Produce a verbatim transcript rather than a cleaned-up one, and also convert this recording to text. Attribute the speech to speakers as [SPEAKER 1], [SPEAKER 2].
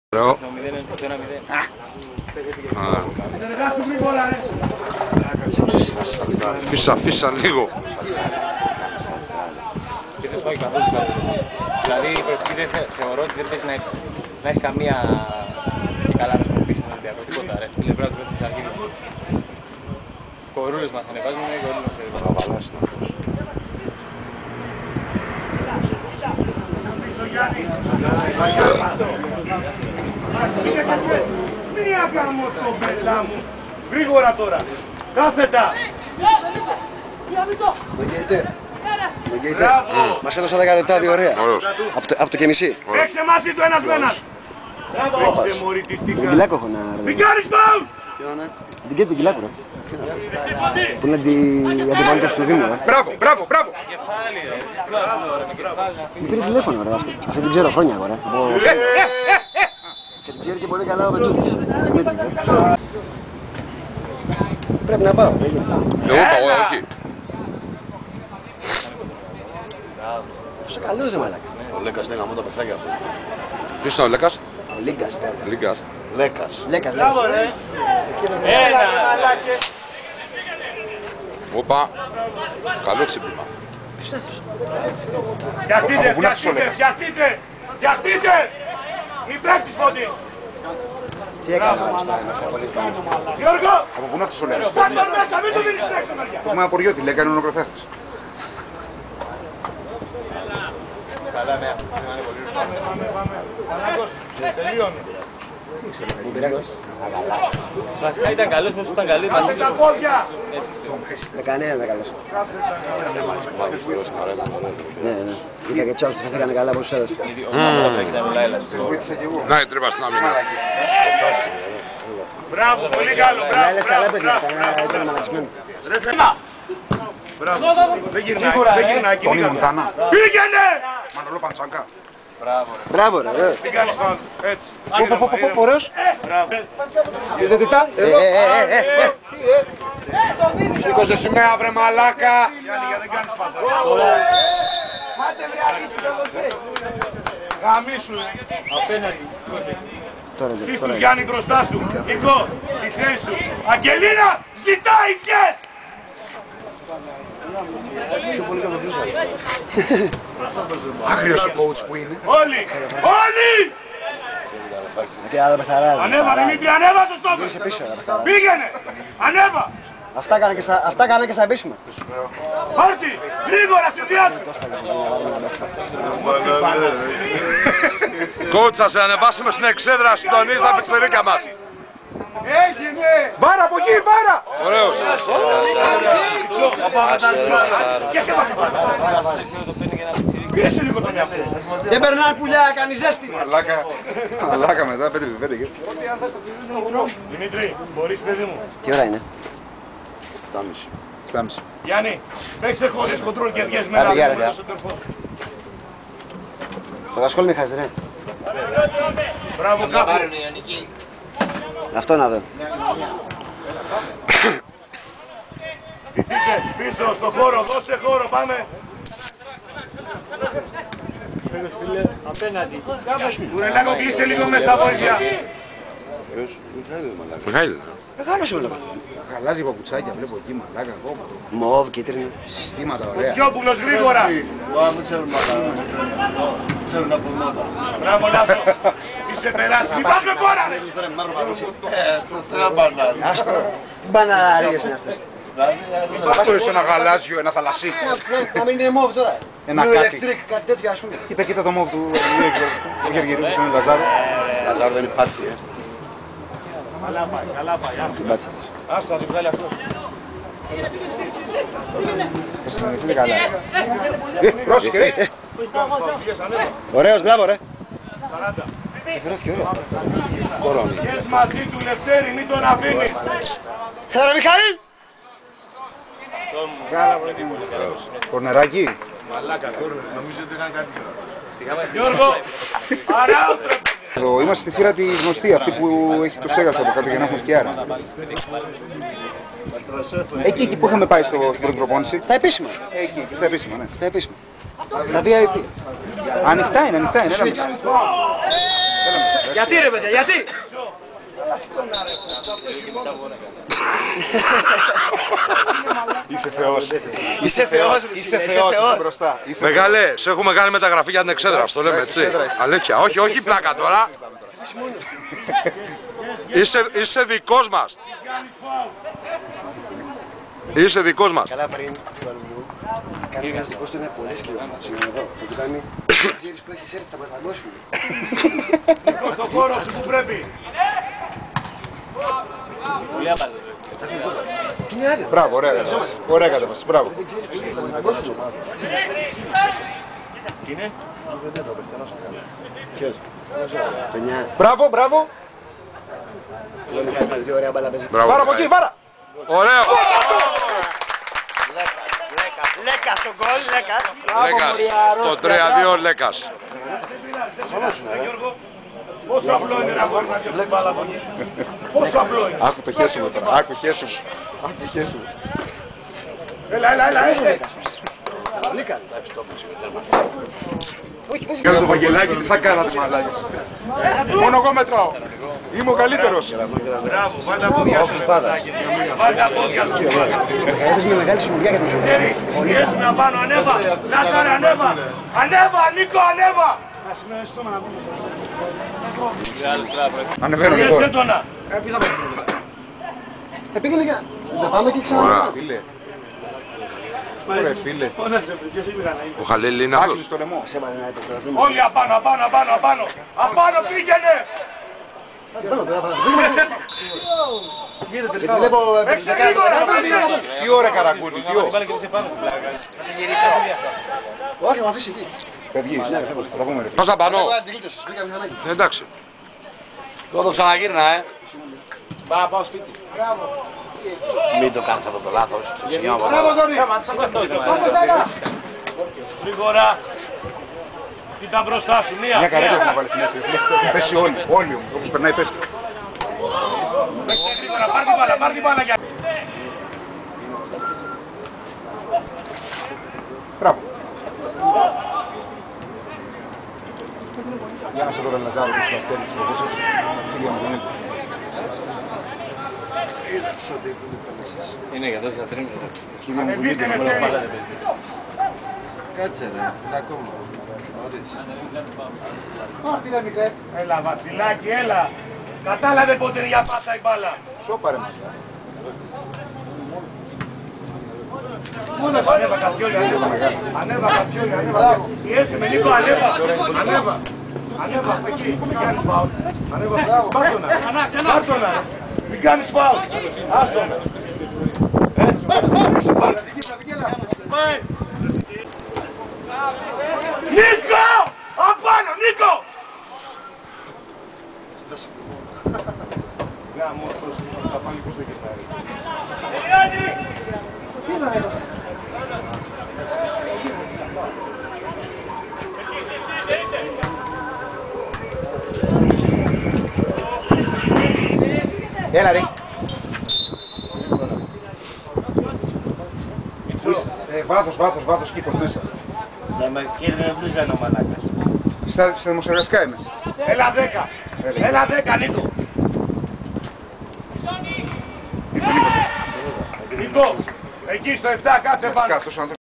[SPEAKER 1] Pero... Φύσα, φύσα λίγο.
[SPEAKER 2] Δηλαδή θεωρώ ότι δεν παίζει να έχει καμία καλά ρεσποποιήσει με τον Ολυμπιακό, τίποτα ρε. Πλευρά του δεν θα γίνει. Κορούλες μας ανεβάζουν, οι κορούλες μας ανεβάζουν.
[SPEAKER 1] Καβαλάς είναι αυτός.
[SPEAKER 3] Μία καμός το πελά μου. Γρήγορα τώρα. Κάθετα.
[SPEAKER 4] Μας έδωσαν δέκα λεπτά διορία. Από το και μισή.
[SPEAKER 3] Παίξε μαζί του ένας με ένας. Παίξε μωρή τι τι
[SPEAKER 4] Τον Κυλάκο έχω να...
[SPEAKER 3] Μην κάνεις φάουλ.
[SPEAKER 4] Την και τον Κυλάκο ρε. Που είναι αντιπολίτευση του Δήμου ρε.
[SPEAKER 1] Μπράβο, μπράβο, μπράβο.
[SPEAKER 4] Μου πήρε τηλέφωνο ρε αυτή. Αυτή την ξέρω χρόνια εγώ ρε. Και την ξέρει και πολύ καλά ο Βετούτης. Πρέπει να πάω, δεν γίνεται.
[SPEAKER 1] Εγώ πάω, όχι.
[SPEAKER 4] Πόσο καλός ρε μαλάκα.
[SPEAKER 5] Ο Λέκας είναι γαμώ τα παιχτάκια αυτό.
[SPEAKER 1] Ποιος είναι ο Λέκας?
[SPEAKER 4] Ο Λίγκας.
[SPEAKER 1] Λίγκας.
[SPEAKER 5] Λέκας.
[SPEAKER 4] Λέκας, Λέκας.
[SPEAKER 3] Ένα.
[SPEAKER 1] Όπα. Καλό ξύπνημα.
[SPEAKER 4] Ποιος είναι αυτός?
[SPEAKER 3] Φτιαχτείτε, φτιαχτείτε, φτιαχτείτε. Φτιαχτείτε. Μην πέφτεις φωτί.
[SPEAKER 4] Τι έκανα όμως τώρα, είμαστε πολύ φτάνει.
[SPEAKER 3] Γιώργο.
[SPEAKER 1] Από πού είναι αυτός ο Λέκας?
[SPEAKER 3] Πάτε τον μέσα, μην του δίνεις την έξω μεριά.
[SPEAKER 1] Έχουμε από Ριώτη, Λέκα είναι ο νοκροφεύτης.
[SPEAKER 2] Καλά, ναι.
[SPEAKER 3] Πανάγος, τελείωνε.
[SPEAKER 2] Βασικά ήταν καλός, μέσω ήταν καλή μαζί.
[SPEAKER 3] Άσε τα πόδια.
[SPEAKER 4] Με κανένα δεν καλός. Ναι, ναι. Είχα και τσάους, τυφαθήκανε καλά πως έδωσε.
[SPEAKER 1] Να, τρύπα στην άμυνα.
[SPEAKER 3] Μπράβο, πολύ καλό, μπράβο,
[SPEAKER 4] Λάιλες καλά
[SPEAKER 3] μπράβο,
[SPEAKER 4] παιδιά,
[SPEAKER 3] μπράβο.
[SPEAKER 4] ήταν μαλαξμένο.
[SPEAKER 3] Ρε φέμα. Μπράβο, δεν γυρνάει, δεν γυρνάει.
[SPEAKER 1] Τόνι Μοντάνα.
[SPEAKER 3] Πήγαινε!
[SPEAKER 1] Μανολό Παντσάνκα.
[SPEAKER 4] Μπράβο ρε.
[SPEAKER 3] Τι κάνεις φάουλ, έτσι.
[SPEAKER 4] Πω πω πω πω πω ωραίος.
[SPEAKER 3] Μπράβο.
[SPEAKER 4] Ιδιωτικά. Ε, ε, ε, ε, ε.
[SPEAKER 1] Σήκωσε σημαία βρε μαλάκα.
[SPEAKER 3] Γιάννη, για δεν κάνεις πάσα. Γαμίσου. Απέναντι.
[SPEAKER 4] Τώρα δεν,
[SPEAKER 3] Στείς
[SPEAKER 4] τώρα
[SPEAKER 3] τους Γιάννη μπροστά σου. Νικό, στη θέση σου. Αγγελίνα, ζητάει βγες.
[SPEAKER 1] Άγριος ο coach που είναι.
[SPEAKER 3] Όλοι, όλοι.
[SPEAKER 4] και άλλα πεθαράδια.
[SPEAKER 3] Ανέβα, Δημήτρη, ανέβα στο στόχο.
[SPEAKER 4] Είσαι πίσω ρε πεθαράδια.
[SPEAKER 3] Πήγαινε, ανέβα.
[SPEAKER 4] Αυτά έκανα και στα, αυτά έκανα και στα επίσημα.
[SPEAKER 3] Πάρτι, γρήγορα, συνδυάσου.
[SPEAKER 1] Coach, θα σε ανεβάσουμε στην εξέδρα, συντονίζει τα πιτσερίκια μας.
[SPEAKER 3] Έγινε.
[SPEAKER 1] Βάρα από εκεί, βάρα. Ωραίος.
[SPEAKER 3] Πίεσε λίγο τον εαυτό.
[SPEAKER 4] Δεν περνάει πουλιά, κάνει ζέστη.
[SPEAKER 1] Μαλάκα. Μαλάκα μετά, πέντε επί πέντε.
[SPEAKER 3] Δημήτρη, μπορείς παιδί μου.
[SPEAKER 4] Τι ώρα είναι?
[SPEAKER 1] Φτάμιση.
[SPEAKER 3] Γιάννη, παίξε χωρίς κοντρόλ και βγες με
[SPEAKER 4] Άντε, γεια,
[SPEAKER 3] ένα
[SPEAKER 4] ρε, Το δασκόλ μη χάσει ρε.
[SPEAKER 3] Μπράβο κάπου.
[SPEAKER 4] Αυτό να δω.
[SPEAKER 3] Ηθείτε πίσω στο χώρο, δώστε χώρο, πάμε. Απέναντι. Κουρελάκο, κλείσε λίγο μέσα βοήθεια.
[SPEAKER 1] Μιχαήλ.
[SPEAKER 4] Μεγάλος είμαι.
[SPEAKER 1] Χαλάζει παπουτσάκια, βλέπω εκεί μαλάκα ακόμα.
[SPEAKER 4] Μοβ, κίτρινο.
[SPEAKER 1] Συστήματα ωραία.
[SPEAKER 3] Τσιόπουλος γρήγορα.
[SPEAKER 5] Δεν ξέρουν να κάνουν. Ξέρουν από μόδα.
[SPEAKER 3] Μπράβο Λάσο. Είσαι περάσει. Μην πας με κόρα ρε.
[SPEAKER 5] Ε, το μπανάλι.
[SPEAKER 4] Άστο. Τι μπαναρίες είναι αυτές.
[SPEAKER 1] Αυτό είναι ένα γαλάζιο, ένα θαλασσί.
[SPEAKER 4] Να μην είναι μοβ τώρα.
[SPEAKER 1] Ένα
[SPEAKER 4] New
[SPEAKER 1] κάτι.
[SPEAKER 4] Electric, κάτι τέτοιο ας πούμε.
[SPEAKER 1] Κοίτα, κοίτα το μόβ του Γεργυρίου, του Λαζάρου.
[SPEAKER 5] Λαζάρου δεν υπάρχει, ε.
[SPEAKER 3] Καλά πάει, καλά πάει.
[SPEAKER 4] Την πάτσα αυτής.
[SPEAKER 3] Άστο, θα την βγάλει αυτό.
[SPEAKER 1] Είναι καλά. Πρόσεχε ρε.
[SPEAKER 4] Ωραίος, μπράβο ρε.
[SPEAKER 3] σαράντα.
[SPEAKER 4] Θεωρήθηκε ωραίο.
[SPEAKER 5] Κορώνει.
[SPEAKER 3] Βγες μαζί του Λευτέρη, μην τον αφήνεις.
[SPEAKER 4] Έλα Μιχαήλ!
[SPEAKER 1] Κορνεράκι.
[SPEAKER 5] Νομίζω ότι ήταν κάτι.
[SPEAKER 3] Γιώργο, αράουτρε.
[SPEAKER 1] Εδώ είμαστε στη θύρα τη γνωστή, αυτή που έχει το στέγαστο από κάτω για να έχουμε σκιάρα. Εκεί, εκεί που είχαμε πάει στο, στην πρώτη προπόνηση.
[SPEAKER 4] Στα επίσημα.
[SPEAKER 1] Εκεί, εκεί, στα επίσημα, ναι.
[SPEAKER 4] Στα επίσημα. Στα βι άι πι.
[SPEAKER 1] Ανοιχτά είναι, ανοιχτά είναι. Έλα μέσα. Έλα μέσα.
[SPEAKER 4] Γιατί ρε παιδιά, γιατί!
[SPEAKER 1] Είσαι θεός.
[SPEAKER 4] Είσαι θεός,
[SPEAKER 1] Είσαι θεός, είσαι μπροστά. Είσαι
[SPEAKER 5] Μεγάλε, σε έχουμε κάνει μεταγραφή για την εξέδρα, το λέμε έτσι. Αλήθεια, όχι, όχι πλάκα τώρα. Είσαι, είσαι δικός μας. Είσαι δικός μας.
[SPEAKER 4] Καλά πριν του Αλουνιού, κάνει ένας δικός του είναι πολύ σκληρό φάτσιο εδώ. Το κοιτάνε, ξέρεις που έχεις έρθει, θα μας δαγκώσουν.
[SPEAKER 3] Νίκο, στον χώρο σου που πρέπει.
[SPEAKER 2] Πολύ απαλή.
[SPEAKER 4] Τι είναι άδειο.
[SPEAKER 1] Μπράβο, ωραία κατάσταση. Ωραία κατάσταση, μπράβο.
[SPEAKER 4] Δεν ξέρεις που έχεις, θα μας δαγκώσουν.
[SPEAKER 2] Τι είναι?
[SPEAKER 4] Δεν το παίξει, θα σου κάνω. Ποιος? Πενιά.
[SPEAKER 1] Μπράβο, μπράβο.
[SPEAKER 4] Λένε κάτι δύο ωραία μπάλα παίζει.
[SPEAKER 5] Μπράβο,
[SPEAKER 1] Βάρα από
[SPEAKER 5] Μιχάλη.
[SPEAKER 1] εκεί, βάρα.
[SPEAKER 5] Ωραίο.
[SPEAKER 4] Λέκας τον γκολ, Λέκας.
[SPEAKER 5] Λέκας. Το τρία δύο Λέκας.
[SPEAKER 3] Πόσο απλό είναι να μπορεί να διώξει μπάλα από εκεί. Πόσο απλό είναι.
[SPEAKER 1] Άκου το χέσιμο τώρα. Άκου χέσιμο. Άκου χέσιμο.
[SPEAKER 3] Έλα, έλα, έλα, έλα.
[SPEAKER 4] Πολύ καλό. Εντάξει, το έπαιξε. Όχι, παίζει
[SPEAKER 1] Κάνε το Βαγγελάκι, τι θα κάνατε μαλάκες. Μόνο εγώ μετράω. Είμαι ο καλύτερος.
[SPEAKER 3] Μπράβο, πάντα πόδια σου. Πάντα πόδια σου.
[SPEAKER 4] Έπαιζε με μεγάλη σιγουριά για την
[SPEAKER 3] Χέρι, πιέσου να πάνω, ανέβα. Λάζαρε, ανέβα. Ανέβα, Νίκο, ανέβα.
[SPEAKER 1] Ανεβαίνω
[SPEAKER 3] Πιέσαι
[SPEAKER 1] τώρα.
[SPEAKER 3] έντονα.
[SPEAKER 4] Θα πήγαινε για να πάμε και ξανά.
[SPEAKER 1] Φίλε. Ωραία φίλε.
[SPEAKER 5] Ο Χαλίλ είναι αυτός.
[SPEAKER 1] Άκουσε στο λαιμό.
[SPEAKER 4] Σε έβαλε να υποκρατούμε.
[SPEAKER 3] Όλοι απάνω, απάνω, απάνω, απάνω. Απάνω πήγαινε.
[SPEAKER 4] Γιατί βλέπω
[SPEAKER 3] Παίξε γρήγορα, παίξε.
[SPEAKER 1] Τι ώρα καρακούνι, τι ώρα.
[SPEAKER 4] όχι, θα με αφήσει εκεί.
[SPEAKER 1] Φεύγεις. Θα τα πούμε ρε φίλε.
[SPEAKER 5] Πάσα πάνω.
[SPEAKER 4] Εγώ αντιλήτωσες, βρήκα μηχανάκι.
[SPEAKER 5] Εντάξει.
[SPEAKER 4] Εγώ το ξαναγύρνα, ε. Πάω, πάω σπίτι. Μην το κάνεις αυτό το λάθος. Στο ξεκινάω από εδώ.
[SPEAKER 3] Γρήγορα. Κοίτα μπροστά σου, μία.
[SPEAKER 1] Μια καρέκλα θα βάλει στη μέση. Πέσει όλοι, όλοι όμως. Όπως περνάει πέφτει.
[SPEAKER 3] Παίξε γρήγορα, πάρ' την μπάλα, πάρ' την μπάλα για...
[SPEAKER 1] Μπράβο. Για να σε δω Λαζάρου του Αστέρι της Ποδόσας. Φίλια μου τον Νίκο.
[SPEAKER 4] Κοίταξε ότι είναι πέλεσες.
[SPEAKER 2] Είναι για τόσα τρίμηνα.
[SPEAKER 1] Φίλια μου τον
[SPEAKER 3] Ανεβείτε,
[SPEAKER 1] Νίκο.
[SPEAKER 3] με χέρι.
[SPEAKER 4] Κάτσε ρε, είναι ακόμα. Πάρ' την μικρέ.
[SPEAKER 3] Έλα, Βασιλάκη, έλα. Κατάλαβε πότε είναι για πάσα η μπάλα.
[SPEAKER 1] Σώπα ρε μαγιά.
[SPEAKER 3] Ανέβα, Κατσιόλη, ανέβα. Ανέβα, Κατσιόλη, ανέβα. Πιέσουμε, Νίκο, ανέβα. Ανέβα. Ανέβα, από εκεί. Μην κάνεις φάουλ. Ανέβα, πάρτονα. Πάρτονα. Μην κάνεις φάουλ. Άστονα. Έτσι, έτσι. Νίκο! Απάνω, Νίκο! Γαμώτος, θα πάνε πώς δεν κοιτάει.
[SPEAKER 1] Έλα ρε. Ε, βάθος, βάθος, βάθος, κήπος μέσα.
[SPEAKER 4] Με κίτρινη μπλούζα είναι ο μαλάκας.
[SPEAKER 1] Στα, στα δημοσιογραφικά είμαι.
[SPEAKER 3] Έλα δέκα. Έλα δέκα, Νίκο. Νίκο, εκεί στο επτά κάτσε πάνω.
[SPEAKER 1] Αυτός ο άνθρωπος